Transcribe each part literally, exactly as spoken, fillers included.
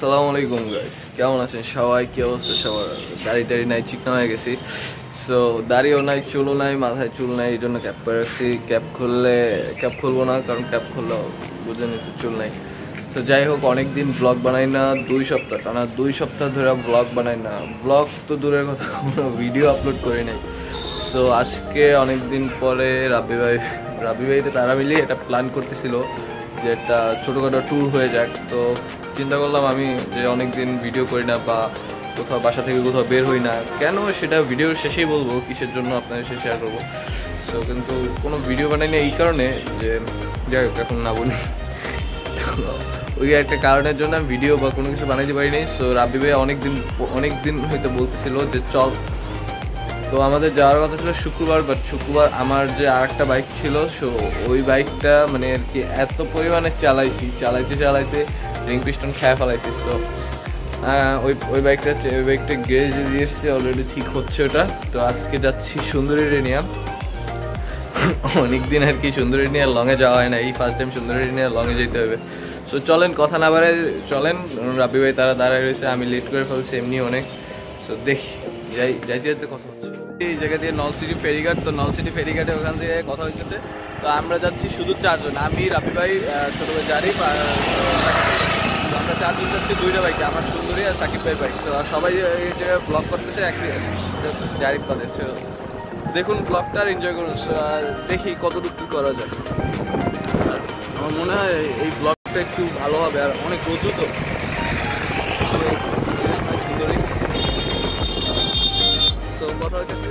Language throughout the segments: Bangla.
আসসালামু আলাইকুম গাইস, কেমন আছেন সবাই? কি অবস্থা সবার? দাড়ি টাড়ি নাই, চিকনা হয়ে গেছি। সো দাড়িও নাই, চুলও নাই, মাথায় চুল নাই, এই জন্য ক্যাপ পরে রাখছি। ক্যাপ খুললে ক্যাপ খুলবো না, কারণ ক্যাপ খুললে বুঝে নিচ্ছে চুল নাই। সো যাই হোক, অনেক দিন ব্লগ বানাই না, দুই সপ্তাহ টানা দুই সপ্তাহ ধরে ব্লগ বানাই না। ব্লগ তো দূরের কথা, কোনো ভিডিও আপলোড করি নাই। সো আজকে অনেক দিন পরে রাব্বি ভাই রাব্বি ভাইতে তারা মিলিয়ে এটা প্ল্যান করতেছিল যে একটা ছোটোখাটো ট্যুর হয়ে যাক। তো চিন্তা করলাম আমি যে অনেক দিন ভিডিও করি না বা কোথাও বাসা থেকে কোথাও বের হই না কেন, সেটা ভিডিওর শেষেই বলবো কিসের জন্য আপনাদের সাথে শেয়ার করবো। সো কিন্তু কোনো ভিডিও বানাই না এই কারণে যে যাই হোক, এখন না বলি। ওই একটা কারণের জন্য আমি ভিডিও বা কোনো কিছু বানাইতে পারিনি। সো রাব্বি ভাই অনেক দিন অনেক দিন হয়তো বলতেছিল যে চল। তো আমাদের যাওয়ার কথা ছিল শুক্রবার, বাট শুক্রবার আমার যে আর একটা বাইক ছিল, সো ওই বাইকটা মানে আর কি এত পরিমাণে চালাইছি, চালাইতে চালাইতে রিং পিস্টন খেয়ে ফেলাইছি। সো ওই ওই বাইকটা ওই বাইকটা গ্যারেজে দিয়ে এসছে, অলরেডি ঠিক হচ্ছে ওটা। তো আজকে যাচ্ছি সুন্দরী রেনিয়া। অনেকদিন আর কি সুন্দরী নিয়ে লংয়ে যাওয়া হয় না, এই ফার্স্ট টাইম সুন্দরী নিয়ে লংয়ে যেতে হবে। সো চলেন, কথা না বাড়ায় চলেন। রাব্বি ভাই তারা দাঁড়ায় রয়েছে, আমি লেট করে ফেলছি এমনি অনেক। সো দেখি যাই যাইতে যেতে কথা হচ্ছে এই জায়গা দিয়ে নলসিটি ফেরিঘাট। তো নলসিটি ফেরিঘাটে ওখান থেকে কথা হইতেছে। তো আমরা যাচ্ছি শুধু চারজন, আমি রাব্বি ভাই, ছোটো ভাই জারিফ, আর আমরা চারজন যাচ্ছি দুইটা বাইকে, আমার সুন্দরী আর সাকিব ভাই বাইক। সো সবাই এই জায়গায় ব্লগ করতেছে, একই জারিফ করে। সো দেখুন ব্লগটা আর এনজয় করুন। দেখি কতটুকু কী করা যায়। আর আমার মনে হয় এই ব্লগটা একটু ভালো হবে, আর অনেক রোদু তো সুন্দরী। তো কথা হইতেছে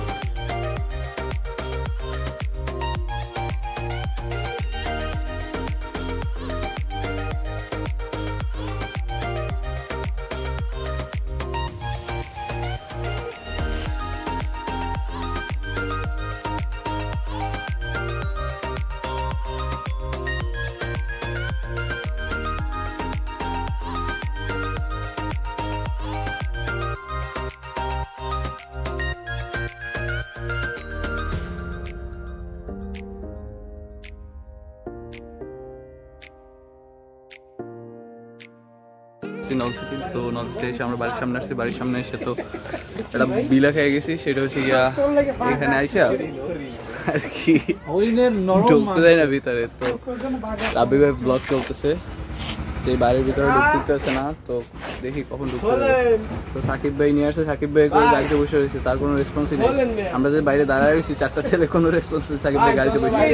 নলসিটি। তো নলসিটি এসে আমরা বাড়ির সামনে আসছি, বাড়ির সামনে এসে তো একটা বিলা খেয়ে গেছি। সেটা হচ্ছে গিয়া এখানে আইসা আর কি ঢুকতে যায় না ভিতরে। তো রাব্বি ভাই ব্লগ চলতেছে, যে বাড়ির ভিতরে ঢুকতে আসে না। তো দেখি কখন ঢুকতে হবে। তো সাকিব ভাই নিয়ে আসছে, সাকিব ভাই করে গাড়িতে বসে রয়েছে, তার কোনো রেসপন্সই নেই। আমরা যে বাইরে দাঁড়ায় রয়েছি চারটা ছেলে, কোনো রেসপন্স নেই। সাকিব ভাই গাড়িতে বসে,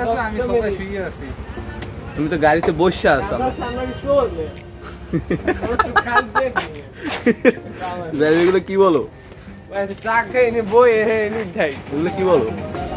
তুমি তো গাড়িতে বসে আসো। এগুলো কি বলো? এগুলো কি বলো?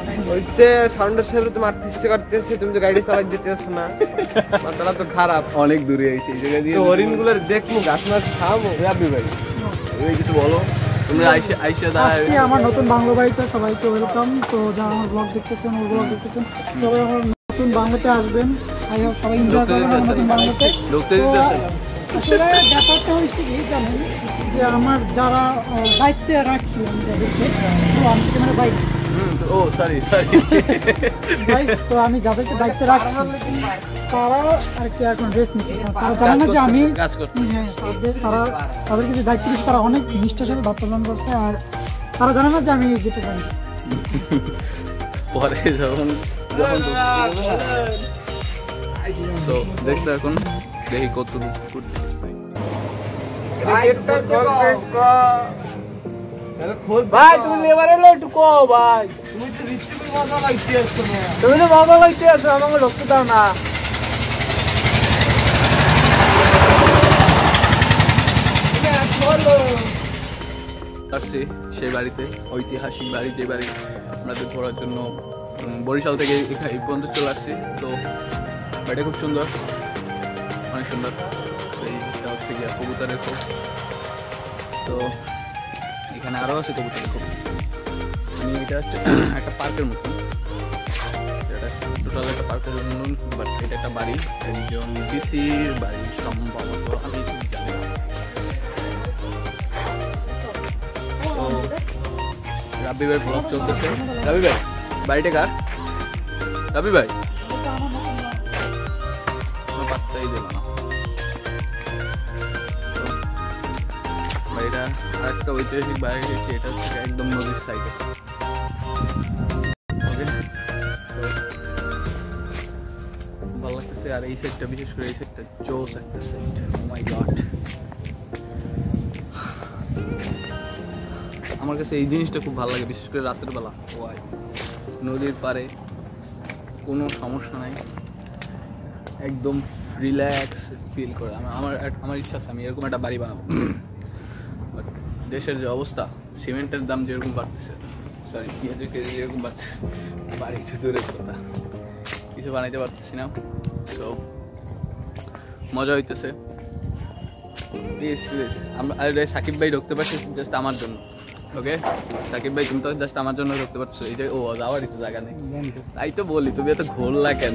তুমি তো গাড়ি চালাই যেতে আসো না, মাথাটা তো খারাপ। অনেক দূরে আইছি এই জায়গা দিয়ে, হরিণ গুলোর দেখবো, গাছ মাছ খাবো। রাব্বি ভাই তুমি কিছু বলো। তুমি আইসা আইসা দাঁড়ায় আমার নতুন বাংলা বাড়িতে সবাইকে ওয়েলকাম। তো যারা আমার ব্লগ দেখতেছেন, ওর ব্লগ দেখতেছেন, সবাই আমার নতুন বাংলাতে আসবেন। সবাই এনজয় করবেন নতুন বাংলাতে। আসলে ব্যাপারটা হয়েছে কি জানেন, যে আমার যারা দায়িত্বে রাখছি আমি যাদেরকে, তো আমি সেখানে বাইক ও সরি সরি তো আমি যাদেরকে দায়িত্বে রাখছি তারা আর কি এখন রেস্ট নিচ্ছে। তারা জানে না যে আমি তারা তাদেরকে যে দায়িত্ব দিচ্ছি তারা অনেক নিষ্ঠার সাথে দায়িত্ব পালন করছে, আর তারা জানে না যে আমি যেতে পারি। পরে যখন যখন দেখতে এখন দেখি কত ভাই তুমি লেবার এলো একটু কো ভাই, তুমি তো রিসিভে মজা লাগতে আসছো না, তুমি তো মজা লাগতে আসছো, আমাকে ঢুকতে দাও না। আসছি সেই বাড়িতে, ঐতিহাসিক বাড়ি, যে বাড়ি আমাদের ঘোরার জন্য বরিশাল থেকে এই পর্যন্ত চলে আসছি। তো বাড়িটা খুব সুন্দর, অনেক সুন্দর। এইটা হচ্ছে গিয়া কবুতরের খোপ। তো এখানে আরও আছে কবুতরের খোপ। আমি এটা হচ্ছে একটা পার্কের মতন, এটা টোটাল একটা পার্কের মতন, বাট এটা একটা বাড়ি, একজন ডিসির বাড়ি সম্ভবত, আমি জানি না। তো রাব্বি ভাই ব্লগ চলতেছে। রাব্বি ভাই বাড়িটা কার? রাব্বি ভাই পাত্তাই দিল না। আর একটা ঐতিহাসিক বাইরে গেছি, এটা হচ্ছে একদম নদীর সাইডে। ওকে, ভালো লাগতেছে। আর এই সাইডটা, বিশেষ করে এই সাইডটা জোস একটা সাইড। ও মাই গড, আমার কাছে এই জিনিসটা খুব ভালো লাগে, বিশেষ করে রাতের বেলা। ওয়াই, নদীর পাড়ে কোনো সমস্যা নাই, একদম রিল্যাক্স ফিল করে। আমার আমার ইচ্ছা আছে আমি এরকম একটা বাড়ি বানাবো। বাট দেশের যে অবস্থা, সিমেন্টের দাম যেরকম বাড়তেছে, সরি পেঁয়াজের কেজি যেরকম বাড়তেছে, বাড়ি একটু দূরের কথা, কিছু বানাইতে পারতেছি না। সো মজা হইতেছে। প্লিজ প্লিজ আমরা সাকিব ভাই ঢুকতে পারছি জাস্ট আমার জন্য। ওকে সাকিব ভাই, তুমি তো জাস্ট আমার জন্য ঢুকতে পারছো। এই যে ও যাওয়ারই তো জায়গা নেই, তাই তো বলি তুমি এত ঘোরলা কেন?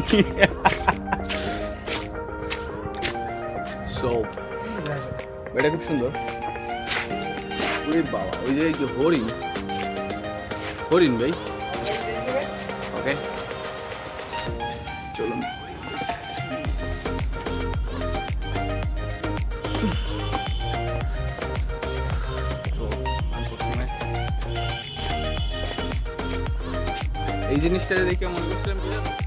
সো এটা খুব সুন্দর। ওরে বাবা, ওই যে কি হরিণ, হরিণ ভাই। ওকে চলুন। এই জিনিসটা দেখে মনে করছিলাম কি জানো,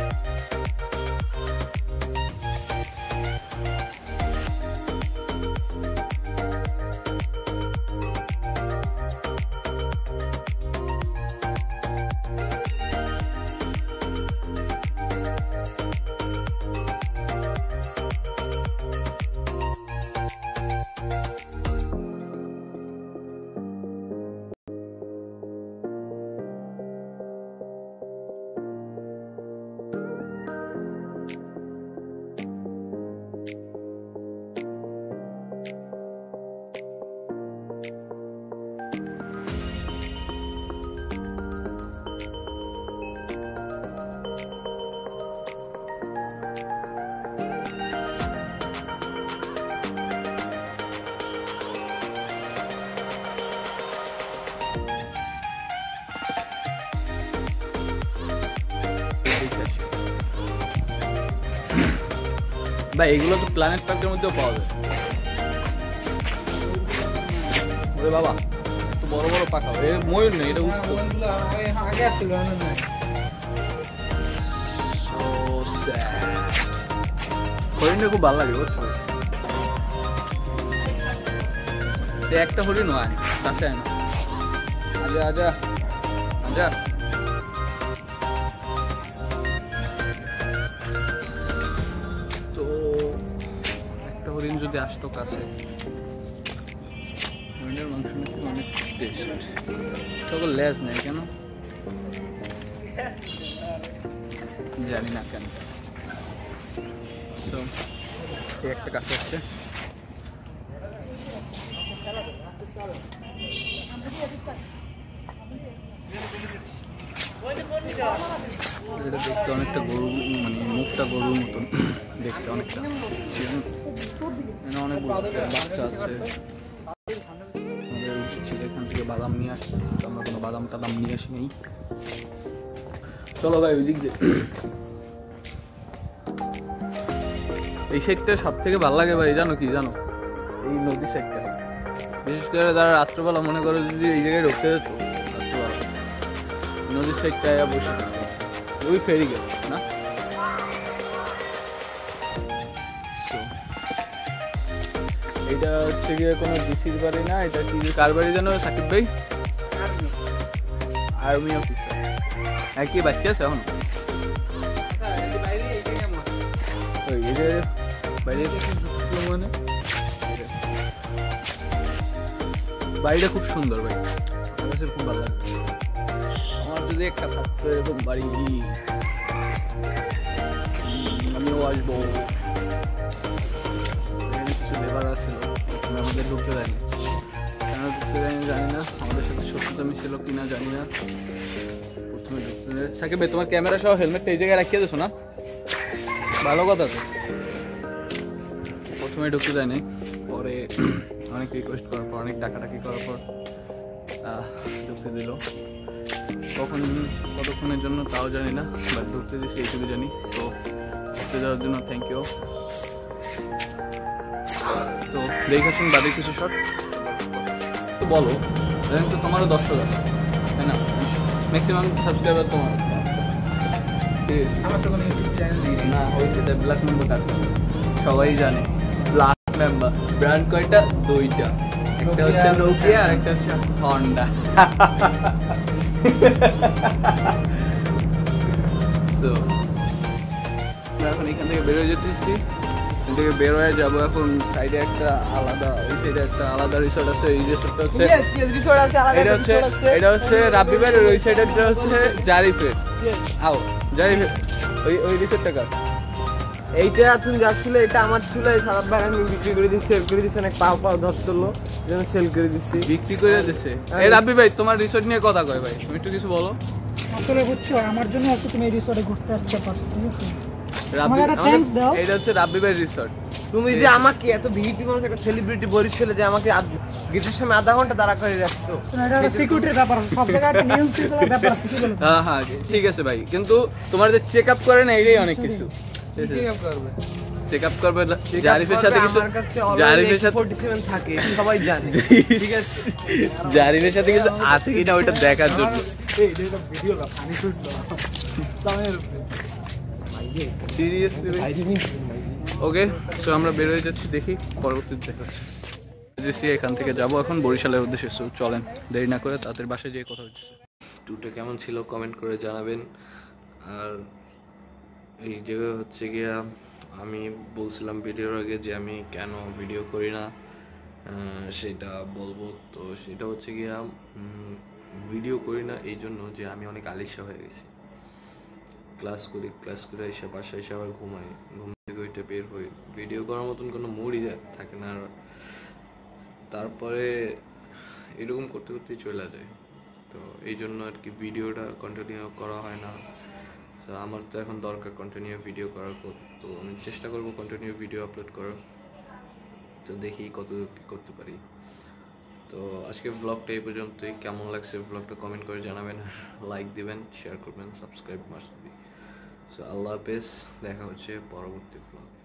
ভাই এগুলো তো প্ল্যানেট পার্কের মধ্যেও পাওয়া যায়। ওরে বাবা, এত বড় বড় পাখা, এ ময়ূর নেই, এটা আগে আসছিল। হরিণটা খুব ভালো লাগে বুঝছো, একটা হরিণ হয় কাছে না। আজা আজা আজা, হরিণ যদি আসতো কাছে, হরিণের মাংস নাকি অনেক টেস্ট। তখন লেজ নেই কেন জানি না কেন। সো একটা কাছে আসছে, এটা দেখতে অনেকটা গরু, মানে মুখটা গরুর মতন দেখতে অনেকটা। অনেক বাচ্চা আছে, আমাদের উচিত ছিল এখান থেকে বাদাম নিয়ে আসি, আমরা কোনো বাদাম টাদাম নিয়ে আসি নেই। চলো ভাই ওই দিক দিয়ে। এই সাইডটা সব থেকে ভালো লাগে ভাই, জানো কি জানো, এই নদী সাইডটা। বিশেষ করে যারা রাত্রবেলা মনে করো যদি এই জায়গায় ঢুকতে যেত, রাত্রবেলা নদীর সাইডটায় বসে ওই ফেরি গেল না। এটা হচ্ছে গিয়ে কোনো ডিসির বাড়ি না, এটা কি কার বাড়ি জানো সাকিব ভাই? Army officer. হ্যাঁ কি বাচ্চা আছে এখন? ওই এই যে বাইরে মানে বাড়িটা খুব সুন্দর ভাই, আমার কাছে খুব ভালো লাগে। আমার যদি একটা থাকতো এরকম বাড়ি, আমিও আসবো। কিছু লেবার আসছিল, আমাদের ঢুকতে দেয়নি, কেন ঢুকতে দেয়নি জানি না, আমাদের সাথে শত্রুতামি ছিল কিনা জানি না। প্রথমে ঢুকতে দেয়। সাকিব ভাই তোমার ক্যামেরা সহ হেলমেটটা এই জায়গায় রাখিয়ে দিছো না? ভালো কথা তো। প্রথমে ঢুকতে দেয়নি, পরে অনেক রিকোয়েস্ট করার পর, অনেক টাকাটাকি করার পর ঢুকতে দিল। কখন কতক্ষণের জন্য তাও জানি না, বাট ঢুকতে দিচ্ছি এইটুকু জানি। তো ঢুকতে যাওয়ার জন্য থ্যাংক ইউ। তো দেখে আসুন বাড়ির কিছু শট। তো বলো, এখন তো তোমারও দর্শক আছে তাই না, ম্যাক্সিমাম সাবস্ক্রাইবার তোমার। আমার তো কোনো ইউটিউব চ্যানেল নেই। না হয়েছে তাই ব্ল্যাক মেম্বার কাজ সবাই জানে। ব্ল্যাক মেম্বার ব্র্যান্ড কয়টা? দুইটা, একটা হচ্ছে নোকিয়া আর একটা হচ্ছে হন্ডা। তো এখন এখান থেকে বেরোয় যেতেছি, এখান থেকে বের হয়ে যাবো এখন সাইডে একটা আলাদা, ওই সাইডে একটা আলাদা রিসোর্ট আছে। এই রিসোর্টটা হচ্ছে রিসোর্ট আছে, আলাদা এটা হচ্ছে রিসোর্ট আছে। এটা হচ্ছে রাব্বি ভাইয়ের, ওই সাইডেরটা হচ্ছে জারিফের। আও জারিফের ওই ওই রিসোর্টটা কার? এইটা এখন যাচ্ছিল, এটা আমার ছিল, এই সারাপ ভাই আমি বিক্রি করে দিচ্ছি, সেল করে দিচ্ছি, অনেক পাও পাও ধরছিল যেন সেল করে দিচ্ছি। বিক্রি করে দিছে। এই রাব্বি ভাই তোমার রিসোর্ট নিয়ে কথা কয় ভাই, তুমি একটু কিছু বলো। আসলে বুঝছো আমার জন্য আজকে তুমি এই রিসোর্টে ঘুরতে আসতে পারছো, ঠিক আছে? রাব্বি আমাকে একটা thanks দাও। এটা হচ্ছে রাব্বি ভাইয়ের রিসোর্ট। তুমি যে আমাকে এত ভিটি মানুষ, একটা সেলিব্রিটি বরিশালে যে আমাকে গেটের সামনে আধা ঘন্টা দাঁড়া করে রাখছো, এটা একটা সিকিউরিটির ব্যাপার, সব জায়গায় একটা নিয়ম শৃঙ্খলার ব্যাপার আছে, কি বলো? হ্যাঁ হ্যাঁ ঠিক আছে ভাই, কিন্তু তোমার যে চেক আপ করে না এটাই অনেক কিছু। করবে চেক আপ করবে জারিফের সাথে কিছু, আমার কাছে জারিফের সাথে ফর্টি-সেভেন থাকে, সবাই জানে, ঠিক আছে? জারিফের সাথে কিছু আছে কিনা ওইটা দেখার জন্য। এই এটা ভিডিও না, পানি শুট না সামনের সিরিয়াসলি ভাই। ওকে, সো আমরা বের হয়ে যাচ্ছি, দেখি পরবর্তীতে দেখা হচ্ছে। যে এখান থেকে যাব এখন বরিশালের উদ্দেশ্যে। সো চলেন দেরি না করে তাদের বাসায় যেয়ে কথা হচ্ছে। ট্যুরটা কেমন ছিল কমেন্ট করে জানাবেন। আর এই জায়গায় হচ্ছে গিয়া আমি বলছিলাম ভিডিওর আগে যে আমি কেন ভিডিও করি না সেটা বলবো। তো সেটা হচ্ছে গিয়া ভিডিও করি না এই জন্য যে আমি অনেক আলিশা হয়ে গেছি। ক্লাস করি, ক্লাস করে এসে বাসায় এসে আবার ঘুমাই, ঘুম থেকে ওইটা বের হই, ভিডিও করার মতন কোনো মুডই থাকে না। আর তারপরে এরকম করতে করতেই চলে যায়। তো এই জন্য আর কি ভিডিওটা কন্টিনিউ করা হয় না। তো আমার তো এখন দরকার কন্টিনিউ ভিডিও করার, তো আমি চেষ্টা করবো কন্টিনিউ ভিডিও আপলোড করার। তো দেখি কত কী করতে পারি। তো আজকে ব্লগটা এই পর্যন্তই। কেমন লাগছে ব্লগটা কমেন্ট করে জানাবেন, লাইক দিবেন, শেয়ার করবেন, সাবস্ক্রাইব মাস্ট বি। সো আল্লাহ হাফেজ, দেখা হচ্ছে পরবর্তী ব্লগে।